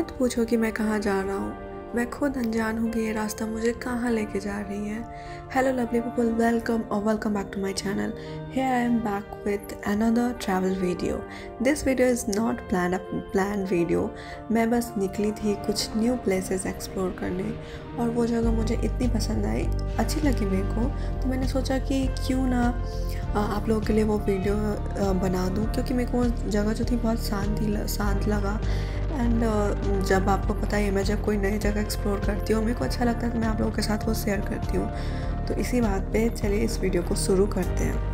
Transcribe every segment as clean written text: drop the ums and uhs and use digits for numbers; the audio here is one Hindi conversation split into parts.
मत पूछो कि मैं कहाँ जा रहा हूँ, मैं खुद अनजान हूँ कि ये रास्ता मुझे कहाँ लेके जा रही है। Hello lovely people, welcome back to my channel. Here I am back with another travel video. This video is not plan video. मैं बस निकली थी कुछ न्यू प्लेसेस एक्सप्लोर करने और वो जगह मुझे इतनी पसंद आई, अच्छी लगी मेरे को, तो मैंने सोचा कि क्यों ना आप लोगों के लिए वो वीडियो बना दूँ, क्योंकि मेरे को वो जगह जो थी बहुत शांत लगा। एंड जब आपको पता ही है, मैं जब कोई नई जगह एक्सप्लोर करती हूँ मेरे को अच्छा लगता है, तो मैं आप लोगों के साथ वो शेयर करती हूँ। तो इसी बात पे चलिए इस वीडियो को शुरू करते हैं।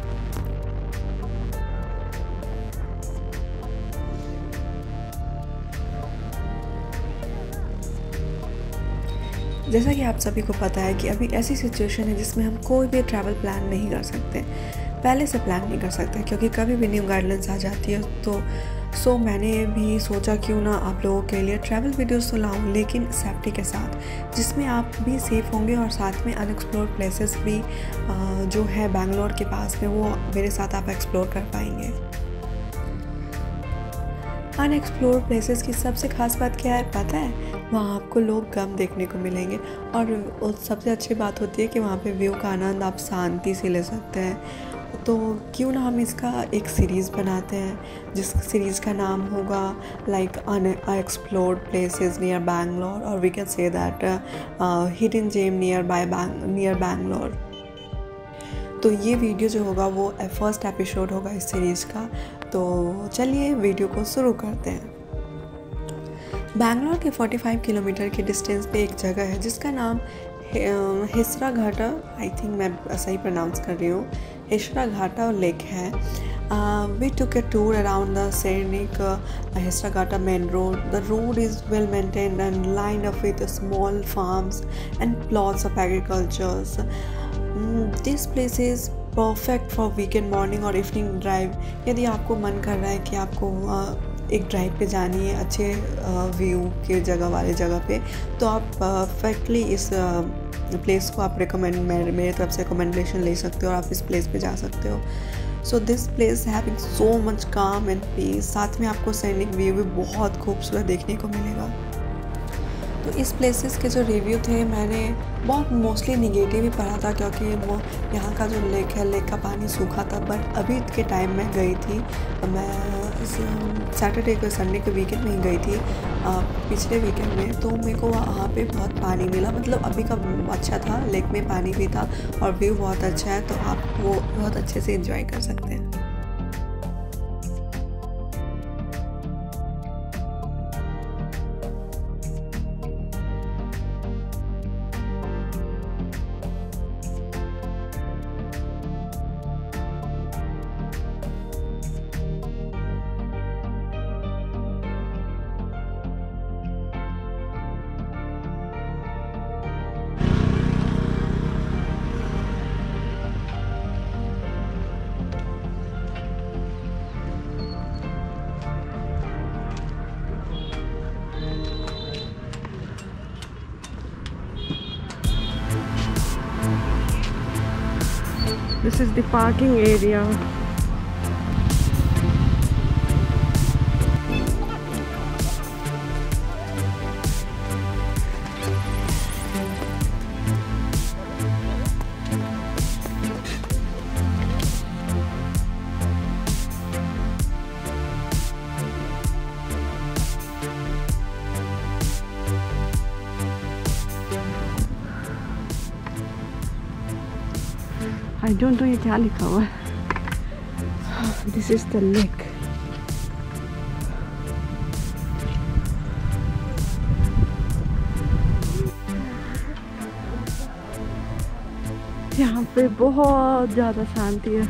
जैसा कि आप सभी को पता है कि अभी ऐसी सिचुएशन है जिसमें हम कोई भी ट्रैवल प्लान नहीं कर सकते, पहले से प्लान नहीं कर सकते, क्योंकि कभी भी न्यू गाइडलाइंस आ जाती है। तो मैंने भी सोचा क्यों ना आप लोगों के लिए ट्रैवल वीडियोस तो लाऊं, लेकिन सेफ्टी के साथ, जिसमें आप भी सेफ़ होंगे और साथ में अनएक्सप्लोर्ड प्लेसेस भी जो है बैंगलोर के पास में, वो मेरे साथ आप एक्सप्लोर कर पाएंगे। अनएक्सप्लोर्ड प्लेसेस की सबसे खास बात क्या है पता है? वहाँ आपको लोग कम देखने को मिलेंगे और सबसे अच्छी बात होती है कि वहाँ पे व्यू का आनंद आप शांति से ले सकते हैं। तो क्यों ना हम इसका एक सीरीज़ बनाते हैं, जिस सीरीज़ का नाम होगा like unexplored places near Bangalore, और we can say that hidden gem near Bangalore. तो ये वीडियो जो होगा वो फर्स्ट एपिसोड होगा इस सीरीज़ का। तो चलिए वीडियो को शुरू करते हैं। बैंगलोर के 45 किलोमीटर के डिस्टेंस पे एक जगह है जिसका नाम हिसरा घाटा, आई थिंक मैं सही प्रोनाउंस कर रही हूँ, हिसरा घाटा लेक है। We took a tour around the scenic Hisaraghatta main road. The road is well maintained and lined up with small farms and plots of agriculture. This place is perfect for weekend morning और evening drive. यदि आपको मन कर रहा है कि आपको एक ड्राइव पे जानी है अच्छे व्यू के जगह वाले जगह पे, तो आप परफेक्टली इस प्लेस को आप मेरे तरफ से रिकमेंडेशन ले सकते हो और आप इस प्लेस पे जा सकते हो। So this place having so much calm and peace, साथ में आपको सैनिक व्यू भी बहुत खूबसूरत देखने को मिलेगा। तो इस प्लेसेस के जो रिव्यू थे मैंने बहुत मोस्टली निगेटिव ही पढ़ा था, क्योंकि वो यहाँ का जो लेक है, लेक का पानी सूखा था। बट अभी के टाइम में गई थी, मैं सैटरडे को संडे के वीकेंड में ही गई थी पिछले वीकेंड में, तो मेरे को वहाँ पे बहुत पानी मिला, मतलब अभी का अच्छा था, लेक में पानी भी था और व्यू बहुत अच्छा है, तो आप वो बहुत अच्छे से एंजॉय कर सकते हैं। This is the parking area. I don't know ये क्या लिखा हुआ है। This is the lake. यहाँ पे बहुत ज़्यादा शांति है।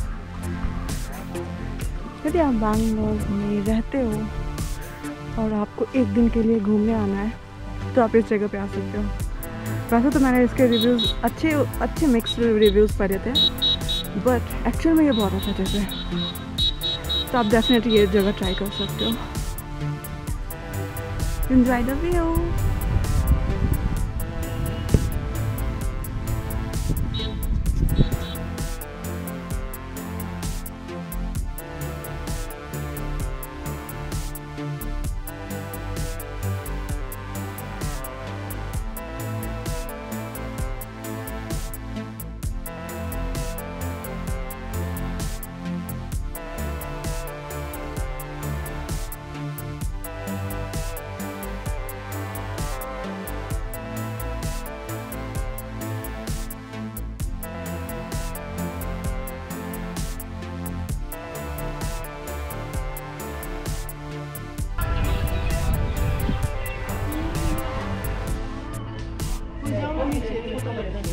यदि आप बैंगलोर में रहते हो और आपको एक दिन के लिए घूमने आना है, तो आप इस जगह पे आ सकते हो। वैसे तो मैंने इसके रिव्यूज़ अच्छे मिक्स रिव्यूज़ पढ़े थे, बट एक्चुअल में ये बहुत अच्छा जगह है, तो आप डेफिनेटली ये जगह ट्राई कर सकते हो। Enjoy the view.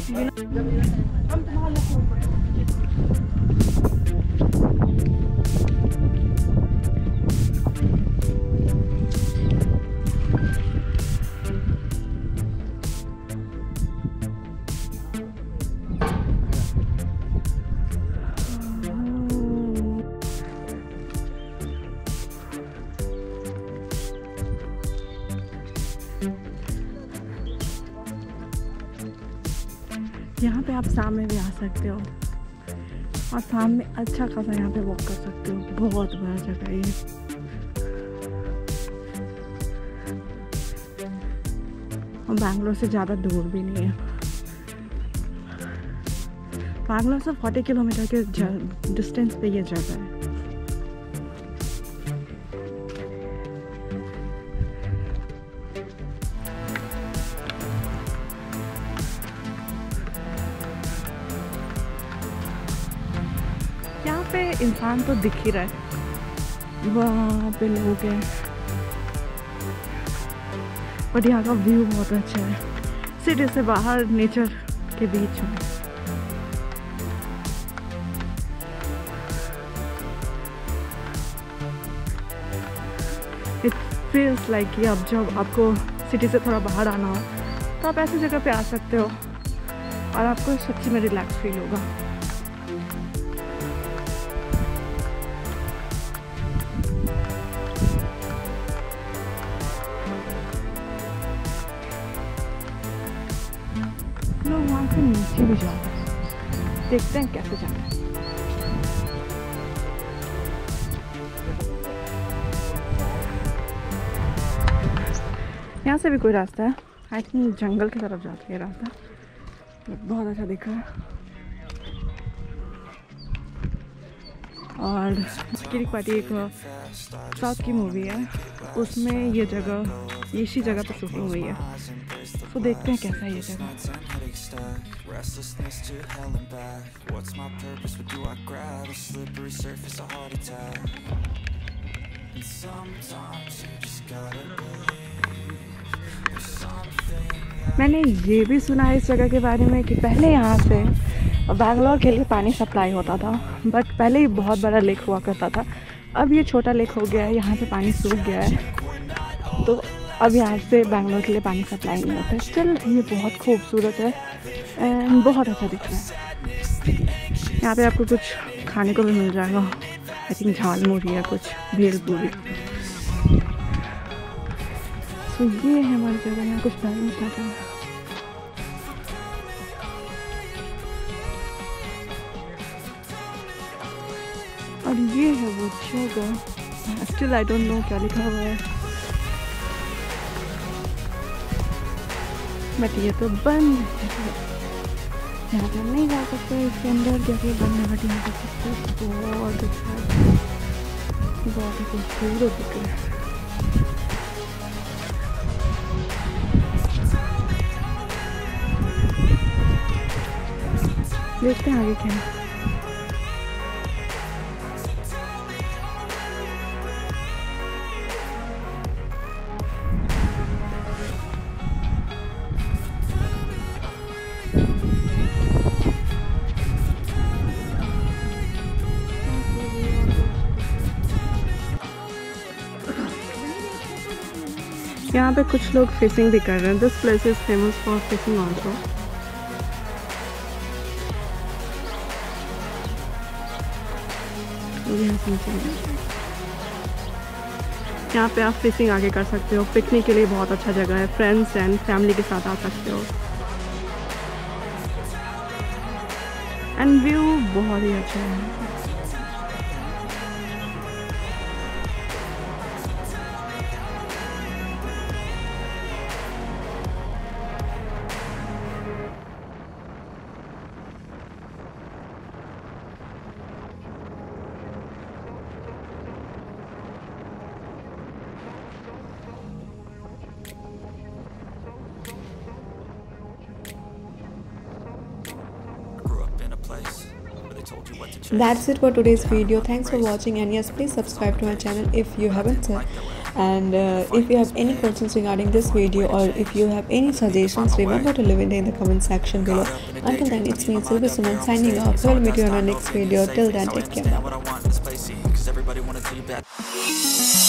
यहाँ पे आप शाम में भी आ सकते हो और शाम में अच्छा खासा यहाँ पे वॉक कर सकते हो। बहुत बड़ा जगह है ये। और बैंगलोर से ज़्यादा दूर भी नहीं है। बैंगलोर से 40 किलोमीटर के डिस्टेंस पे ये जगह है। यहाँ पे इंसान तो दिख ही रहा है, वहाँ पे लोग हैं, और यहाँ का व्यू बहुत अच्छा है सिटी से बाहर नेचर के बीच में। इट फील्स लाइक कि अब जब आपको सिटी से थोड़ा बाहर आना हो तो आप ऐसी जगह पे आ सकते हो और आपको सच्ची में रिलैक्स फील होगा। लोग वहाँ से नीचे भी जाते हैं, देखते हैं कैसे जाते हैं। यहाँ से भी कोई रास्ता है, आई थिंक जंगल की तरफ जाती है रास्ता, बहुत अच्छा दिख रहा है। और किरिक पार्टी एक साउथ की मूवी है, उसमें ये जगह इसी जगह पे शूटिंग हुई है, तो देखते हैं कैसा है ये जगह। मैंने ये भी सुना है इस जगह के बारे में कि पहले यहाँ से बैंगलोर के लिए पानी सप्लाई होता था, बट पहले ही बहुत बड़ा लेक हुआ करता था। अब ये छोटा लेक हो गया है, यहाँ पे पानी सूख गया है, तो अब यहाँ से बैंगलोर के लिए पानी सप्लाई नहीं होता है। स्टिल ये बहुत खूबसूरत है एंड बहुत अच्छा दिख रहा है। यहाँ पे आपको कुछ खाने को भी मिल जाएगा, आई थिंक झालमुड़ी या कुछ भेलपूरी। तो ये है हमारी जगह, यहाँ कुछ बैलेंस लगा है। और ये है वो जगह, स्टिल आई डोंट नो क्या लिखा हुआ है, बट ये तो बंद है, यहाँ पर नहीं जा सकते। इसके अंदर जगह बंद है, बट यहाँ पर सकते। बहुत अच्छा, बहुत ही खूबसूरत दिख रहा है। देखते हैं आगे क्या है। यहाँ पे कुछ लोग फिशिंग भी कर रहे हैं। This place is famous for fishing also. यहाँ पे आप फिशिंग आगे कर सकते हो। पिकनिक के लिए बहुत अच्छा जगह है, फ्रेंड्स एंड फैमिली के साथ आ सकते हो। एंड व्यू बहुत ही अच्छा है। That's it for today's video. Thanks for watching, and yes, please subscribe to my channel if you haven't And if you have any questions regarding this video, or if you have any suggestions, remember to leave it in the comment section below. Until then, it's me, Sylvie Suman, signing off. We'll meet you on our next video. Till then, take care.